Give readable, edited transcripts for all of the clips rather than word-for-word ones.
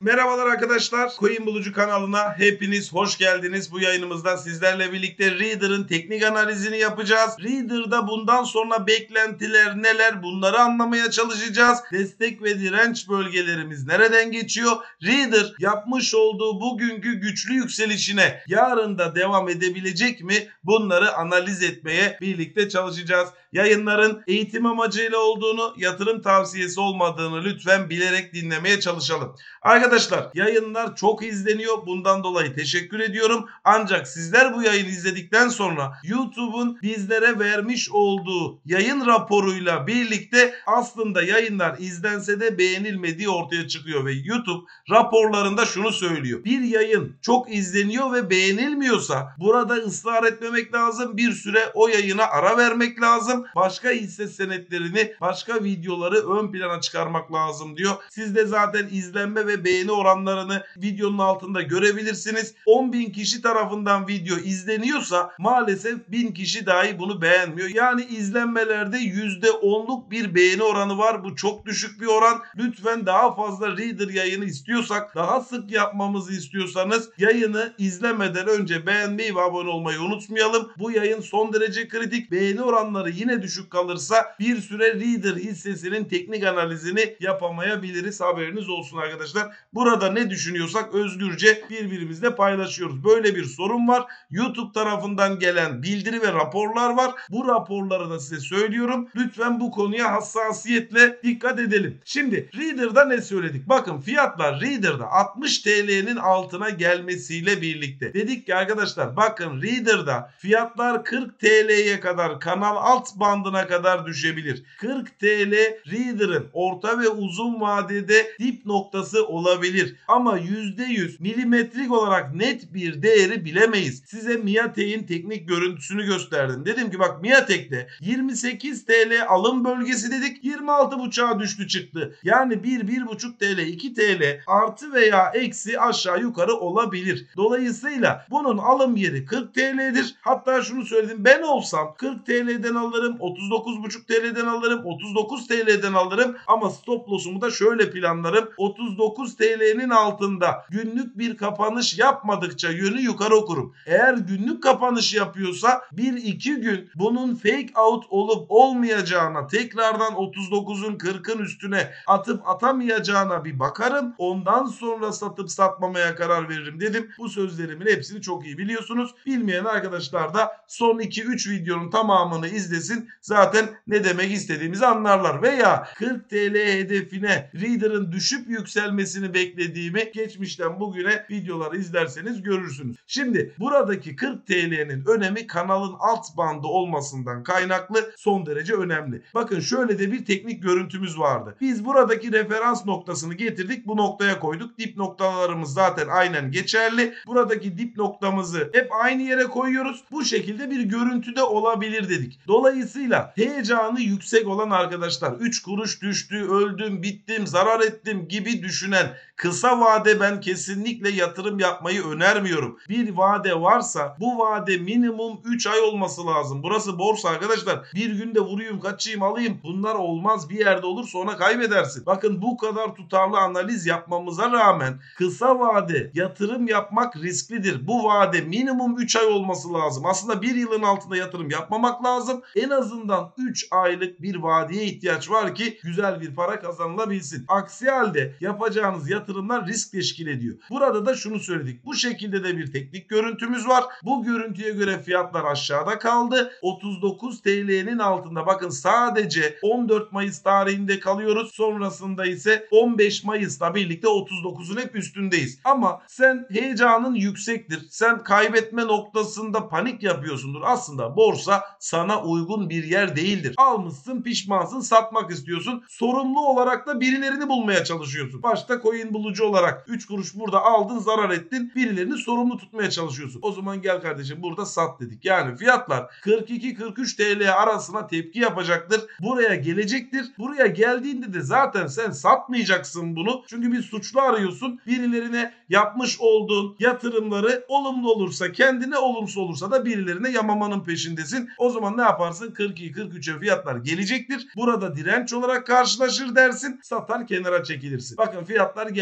Merhabalar arkadaşlar. Coin Bulucu kanalına hepiniz hoş geldiniz. Bu yayınımızda sizlerle birlikte Reader'ın teknik analizini yapacağız. Reader'da bundan sonra beklentiler neler, bunları anlamaya çalışacağız. Destek ve direnç bölgelerimiz nereden geçiyor? Reader yapmış olduğu bugünkü güçlü yükselişine yarın da devam edebilecek mi? Bunları analiz etmeye birlikte çalışacağız. Yayınların eğitim amacıyla olduğunu, yatırım tavsiyesi olmadığını lütfen bilerek dinlemeye çalışalım. Arkadaşlar yayınlar çok izleniyor. Bundan dolayı teşekkür ediyorum. Ancak sizler bu yayını izledikten sonra YouTube'un bizlere vermiş olduğu yayın raporuyla birlikte aslında yayınlar izlense de beğenilmediği ortaya çıkıyor ve YouTube raporlarında şunu söylüyor. Bir yayın çok izleniyor ve beğenilmiyorsa burada ısrar etmemek lazım. Bir süre o yayına ara vermek lazım. Başka hisse senetlerini, başka videoları ön plana çıkarmak lazım diyor. Siz de zaten izlenme ve beğeni oranlarını videonun altında görebilirsiniz. 10.000 kişi tarafından video izleniyorsa maalesef 1000 kişi dahi bunu beğenmiyor. Yani izlenmelerde %10'luk bir beğeni oranı var. Bu çok düşük bir oran. Lütfen daha fazla Reader yayını istiyorsak, daha sık yapmamızı istiyorsanız yayını izlemeden önce beğenmeyi ve abone olmayı unutmayalım. Bu yayın son derece kritik. Beğeni oranları yine düşük kalırsa bir süre Reader hissesinin teknik analizini yapamayabiliriz. Haberiniz olsun arkadaşlar. Burada ne düşünüyorsak özgürce birbirimizle paylaşıyoruz. Böyle bir sorun var. YouTube tarafından gelen bildiri ve raporlar var. Bu raporları da size söylüyorum. Lütfen bu konuya hassasiyetle dikkat edelim. Şimdi Reader'da ne söyledik? Bakın fiyatlar Reader'da 60 TL'nin altına gelmesiyle birlikte. Dedik ki arkadaşlar bakın Reader'da fiyatlar 40 TL'ye kadar, kanal alt bandına kadar düşebilir. 40 TL Reader'ın orta ve uzun vadede dip noktası olabilir. Ama %100 milimetrik olarak net bir değeri bilemeyiz. Size Miatek'in teknik görüntüsünü gösterdim. Dedim ki bak Miatek'te 28 TL alım bölgesi dedik. 26,5'a düştü çıktı. Yani 1,5 TL, 2 TL artı veya eksi aşağı yukarı olabilir. Dolayısıyla bunun alım yeri 40 TL'dir. Hatta şunu söyledim. Ben olsam 40 TL'den alırım, 39,5 TL'den alırım, 39 TL'den alırım ama stop loss'umu da şöyle planlarım. 39 TL'nin altında günlük bir kapanış yapmadıkça yönü yukarı okurum. Eğer günlük kapanış yapıyorsa 1-2 gün bunun fake out olup olmayacağına, tekrardan 39'un 40'ın üstüne atıp atamayacağına bir bakarım. Ondan sonra satıp satmamaya karar veririm dedim. Bu sözlerimin hepsini çok iyi biliyorsunuz. Bilmeyen arkadaşlar da son 2-3 videonun tamamını izlesin. Zaten ne demek istediğimizi anlarlar. Veya 40 TL hedefine Reader'ın düşüp yükselmesini beklediğimi geçmişten bugüne videoları izlerseniz görürsünüz. Şimdi buradaki 40 TL'nin önemi kanalın alt bandı olmasından kaynaklı son derece önemli. Bakın şöyle de bir teknik görüntümüz vardı. Biz buradaki referans noktasını getirdik, bu noktaya koyduk. Dip noktalarımız zaten aynen geçerli. Buradaki dip noktamızı hep aynı yere koyuyoruz. Bu şekilde bir görüntü de olabilir dedik. Dolayısıyla heyecanı yüksek olan arkadaşlar 3 kuruş düştü, öldüm, bittim, zarar ettim gibi düşünen kısa vade ben kesinlikle yatırım yapmayı önermiyorum. Bir vade varsa bu vade minimum 3 ay olması lazım. Burası borsa arkadaşlar. Bir günde vurayım, kaçayım, alayım. Bunlar olmaz. Bir yerde olur sonra kaybedersin. Bakın bu kadar tutarlı analiz yapmamıza rağmen kısa vade yatırım yapmak risklidir. Bu vade minimum 3 ay olması lazım. Aslında bir yılın altında yatırım yapmamak lazım. En azından 3 aylık bir vadeye ihtiyaç var ki güzel bir para kazanılabilsin. Aksi halde yapacağınız yatırımlar risk teşkil ediyor. Burada da şunu söyledik. Bu şekilde de bir teknik görüntümüz var. Bu görüntüye göre fiyatlar aşağıda kaldı. 39 TL'nin altında. Bakın sadece 14 Mayıs tarihinde kalıyoruz. Sonrasında ise 15 Mayıs'la birlikte 39'un hep üstündeyiz. Ama sen heyecanın yüksektir. Sen kaybetme noktasında panik yapıyorsundur. Aslında borsa sana uygun bir yer değildir. Almışsın, pişmansın, satmak istiyorsun. Sorumlu olarak da birilerini bulmaya çalışıyorsun. Başta coin bulucu olarak 3 kuruş burada aldın, zarar ettin. Birilerini sorumlu tutmaya çalışıyorsun. O zaman gel kardeşim burada sat dedik. Yani fiyatlar 42-43 TL arasına tepki yapacaktır. Buraya gelecektir. Buraya geldiğinde de zaten sen satmayacaksın bunu. Çünkü bir suçlu arıyorsun. Birilerine yapmış olduğun yatırımları olumlu olursa kendine, olumsuz olursa da birilerine yamamanın peşindesin. O zaman ne yaparsın? 42-43'e fiyatlar gelecektir. Burada direnç olarak karşılaşır dersin. Satar kenara çekilirsin. Bakın fiyatlar geldi.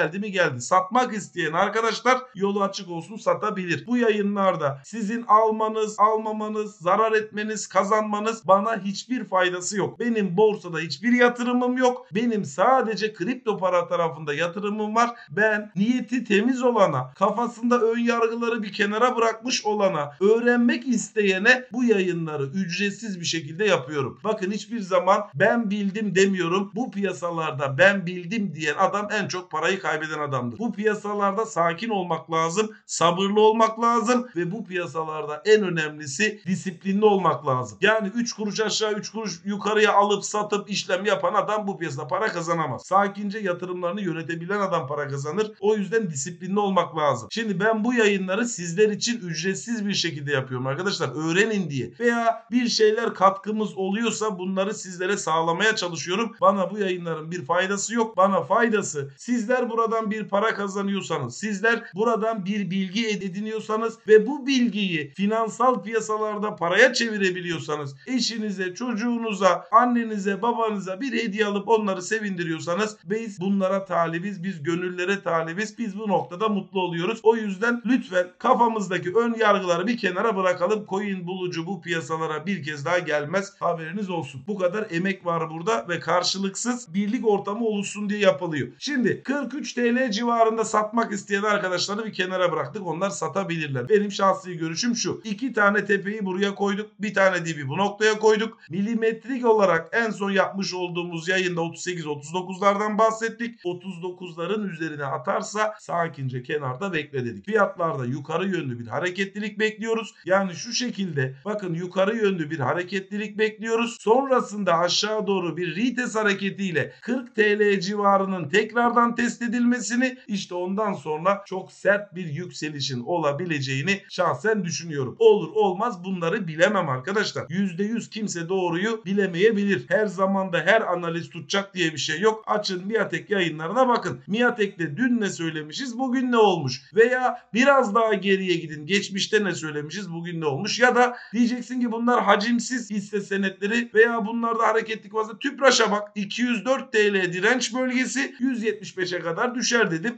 geldi mi geldi. Satmak isteyen arkadaşlar yolu açık olsun, satabilir. Bu yayınlarda sizin almanız, almamanız, zarar etmeniz, kazanmanız bana hiçbir faydası yok. Benim borsada hiçbir yatırımım yok. Benim sadece kripto para tarafında yatırımım var. Ben niyeti temiz olana, kafasında ön yargıları bir kenara bırakmış olana, öğrenmek isteyene bu yayınları ücretsiz bir şekilde yapıyorum. Bakın hiçbir zaman ben bildim demiyorum. Bu piyasalarda ben bildim diyen adam en çok parayı kaybeden adamdır. Bu piyasalarda sakin olmak lazım, sabırlı olmak lazım ve bu piyasalarda en önemlisi disiplinli olmak lazım. Yani 3 kuruş aşağı 3 kuruş yukarıya alıp satıp işlem yapan adam bu piyasada para kazanamaz. Sakince yatırımlarını yönetebilen adam para kazanır. O yüzden disiplinli olmak lazım. Şimdi ben bu yayınları sizler için ücretsiz bir şekilde yapıyorum arkadaşlar. Öğrenin diye. Veya bir şeyler katkımız oluyorsa bunları sizlere sağlamaya çalışıyorum. Bana bu yayınların bir faydası yok. Bana faydası sizler buradan bir para kazanıyorsanız, sizler buradan bir bilgi ediniyorsanız ve bu bilgiyi finansal piyasalarda paraya çevirebiliyorsanız, eşinize, çocuğunuza, annenize, babanıza bir hediye alıp onları sevindiriyorsanız biz bunlara talibiz, biz gönüllere talibiz, biz bu noktada mutlu oluyoruz. O yüzden lütfen kafamızdaki ön yargıları bir kenara bırakalım. Coin bulucu bu piyasalara bir kez daha gelmez. Haberiniz olsun. Bu kadar emek var burada ve karşılıksız birlik ortamı oluşsun diye yapılıyor. Şimdi 43 TL civarında satmak isteyen arkadaşları bir kenara bıraktık. Onlar satabilirler. Benim şahsi görüşüm şu. 2 tane tepeyi buraya koyduk. Bir tane dibi bu noktaya koyduk. Milimetrik olarak en son yapmış olduğumuz yayında 38-39'lardan bahsettik. 39'ların üzerine atarsa sakince kenarda bekle dedik. Fiyatlarda yukarı yönlü bir hareketlilik bekliyoruz. Yani şu şekilde bakın yukarı yönlü bir hareketlilik bekliyoruz. Sonrasında aşağı doğru bir retest hareketiyle 40 TL civarının tekrardan test edilmesini, işte ondan sonra çok sert bir yükselişin olabileceğini şahsen düşünüyorum. Olur olmaz bunları bilemem arkadaşlar. %100 kimse doğruyu bilemeyebilir. Her zamanda her analiz tutacak diye bir şey yok. Açın Miatek yayınlarına bakın. Miatek'te dün ne söylemişiz, bugün ne olmuş? Veya biraz daha geriye gidin. Geçmişte ne söylemişiz, bugün ne olmuş? Ya da diyeceksin ki bunlar hacimsiz hisse senetleri veya bunlarda hareketlik varsa Tüpraş'a bak. 204 TL direnç bölgesi, 175'e kadar düşer dedim.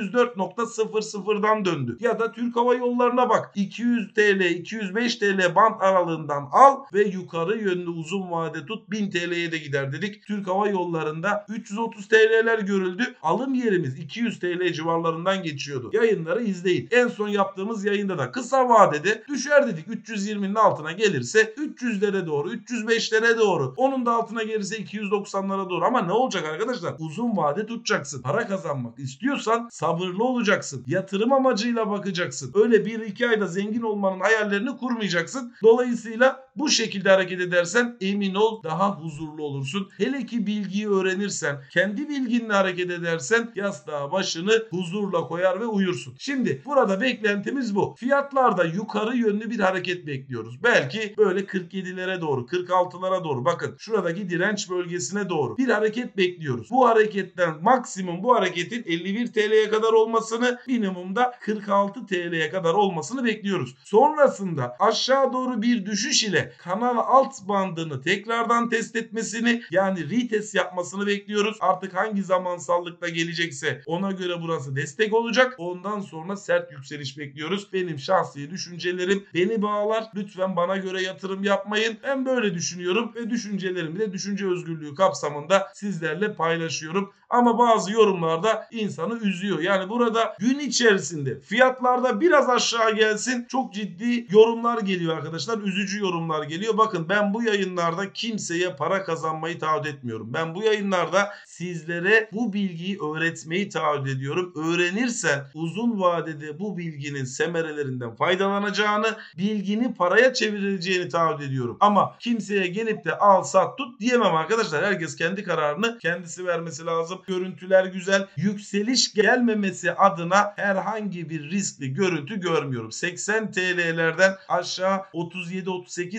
204.00'dan döndü. Ya da Türk Hava Yolları'na bak. 200 TL, 205 TL band aralığından al ve yukarı yönlü uzun vade tut, 1000 TL'ye de gider dedik. Türk Hava Yolları'nda 330 TL'ler görüldü. Alım yerimiz 200 TL civarlarından geçiyordu. Yayınları izleyin. En son yaptığımız yayında da kısa vadede düşer dedik. 320'nin altına gelirse 300'lere doğru, 305'lere doğru. Onun da altına gelirse 290'lara doğru. Ama ne olacak arkadaşlar? Uzun vade tutacaksın. Para kazanmak istiyorsan sabırlı olacaksın. Yatırım amacıyla bakacaksın. Öyle 1-2 ayda zengin olmanın hayallerini kurmayacaksın. Dolayısıyla bu şekilde hareket edersen emin ol daha huzurlu olursun. Hele ki bilgiyi öğrenirsen, kendi bilginle hareket edersen yastığa başını huzurla koyar ve uyursun. Şimdi burada beklentimiz bu. Fiyatlarda yukarı yönlü bir hareket bekliyoruz. Belki böyle 47'lere doğru, 46'lara doğru, bakın şuradaki direnç bölgesine doğru bir hareket bekliyoruz. Bu hareketten maksimum bu hareketin 51 TL'ye kadar olmasını, minimumda 46 TL'ye kadar olmasını bekliyoruz. Sonrasında aşağı doğru bir düşüş ile kanal alt bandını tekrardan test etmesini, yani retest yapmasını bekliyoruz. Artık hangi zamansallıkta gelecekse ona göre burası destek olacak. Ondan sonra sert yükseliş bekliyoruz. Benim şahsi düşüncelerim beni bağlar. Lütfen bana göre yatırım yapmayın. Ben böyle düşünüyorum ve düşüncelerimi de düşünce özgürlüğü kapsamında sizlerle paylaşıyorum. Ama bazı yorumlarda insanı üzüyor. Yani burada gün içerisinde fiyatlarda biraz aşağı gelsin, çok ciddi yorumlar geliyor arkadaşlar. Üzücü yorumlar geliyor. Bakın ben bu yayınlarda kimseye para kazanmayı taahhüt etmiyorum. Ben bu yayınlarda sizlere bu bilgiyi öğretmeyi taahhüt ediyorum. Öğrenirsen uzun vadede bu bilginin semerelerinden faydalanacağını, bilgini paraya çevireceğini taahhüt ediyorum. Ama kimseye gelip de al sat tut diyemem arkadaşlar. Herkes kendi kararını kendisi vermesi lazım. Görüntüler güzel. Yükseliş gelmemesi adına herhangi bir riskli görüntü görmüyorum. 80 TL'lerden aşağı 37-38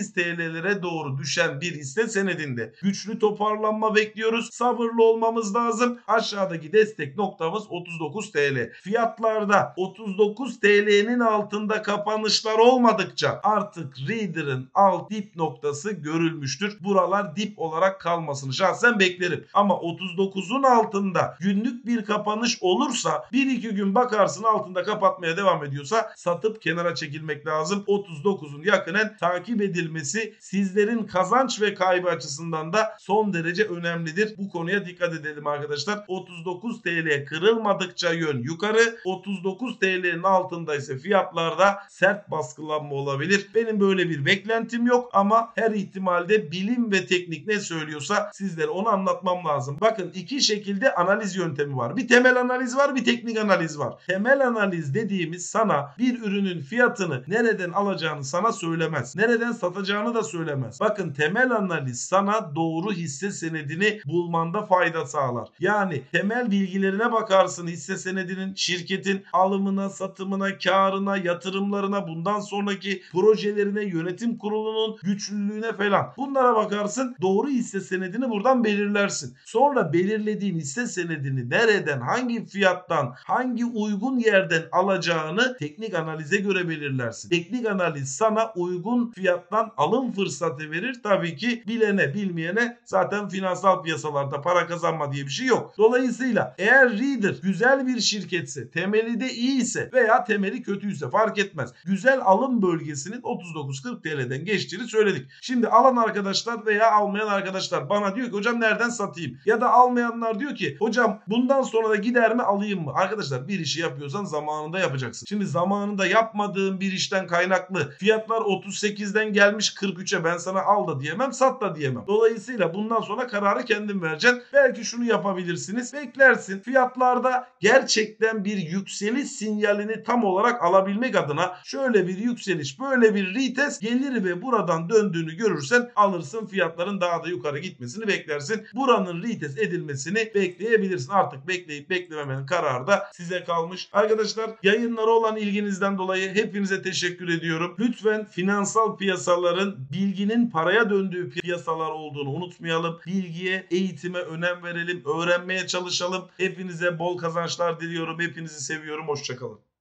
38 TL'lere doğru düşen bir hisse senedinde. Güçlü toparlanma bekliyoruz. Sabırlı olmamız lazım. Aşağıdaki destek noktamız 39 TL. Fiyatlarda 39 TL'nin altında kapanışlar olmadıkça artık Reader'ın alt dip noktası görülmüştür. Buralar dip olarak kalmasını şahsen beklerim. Ama 39'un altında günlük bir kapanış olursa 1-2 gün bakarsın altında kapatmaya devam ediyorsa satıp kenara çekilmek lazım. 39'un yakinen takip edilmesi sizlerin kazanç ve kaybı açısından da son derece önemlidir. Bu konuya dikkat edelim arkadaşlar. 39 TL kırılmadıkça yön yukarı, 39 TL'nin altında ise fiyatlarda sert baskılanma olabilir. Benim böyle bir beklentim yok ama her ihtimalde bilim ve teknik ne söylüyorsa sizlere onu anlatmam lazım. Bakın iki şekilde analiz yöntemi var. Bir temel analiz var, bir teknik analiz var. Temel analiz dediğimiz sana bir ürünün fiyatını nereden alacağını sana söylemez. Nereden satacağını da söylemez. Bakın temel analiz sana doğru hisse senedini bulmanda fayda sağlar. Yani temel bilgilerine bakarsın hisse senedinin, şirketin alımına, satımına, karına, yatırımlarına, bundan sonraki projelerine, yönetim kurulunun güçlülüğüne falan. Bunlara bakarsın, doğru hisse senedini buradan belirlersin. Sonra belirlediğin hisse senedini nereden, hangi fiyattan, hangi uygun yerden alacağını teknik analize göre belirlersin. Teknik analiz sana uygun fiyattan alım fırsatı verir. Tabii ki bilene, bilmeyene zaten finansal piyasalarda para kazanma diye bir şey yok. Dolayısıyla eğer Reader güzel bir şirketse, temeli de iyiyse veya temeli kötüyse fark etmez. Güzel alım bölgesinin 39-40 TL'den geçtiğini söyledik. Şimdi alan arkadaşlar veya almayan arkadaşlar bana diyor ki hocam nereden satayım? Ya da almayanlar diyor ki hocam bundan sonra da gider mi alayım mı? Arkadaşlar bir işi yapıyorsan zamanında yapacaksın. Şimdi zamanında yapmadığın bir işten kaynaklı fiyatlar 38'den gelmiş 43'e ben sana al da diyemem, sat da diyemem. Dolayısıyla bundan sonra kararı kendin vereceksin. Belki şunu yapabilirsiniz. Beklersin. Fiyatlarda gerçekten bir yükseliş sinyalini tam olarak alabilmek adına şöyle bir yükseliş, böyle bir retest gelir ve buradan döndüğünü görürsen alırsın. Fiyatların daha da yukarı gitmesini beklersin. Buranın retest edilmesini bekleyebilirsin. Artık bekleyip beklememenin kararı da size kalmış. Arkadaşlar yayınlara olan ilginizden dolayı hepinize teşekkür ediyorum. Lütfen finansal piyasaların bilginin paraya döndüğü piyasalar olduğunu unutmayalım. Bilgiye, eğitime önem verelim. Öğrenmeye çalışalım. Hepinize bol kazançlar diliyorum. Hepinizi seviyorum. Hoşça kalın.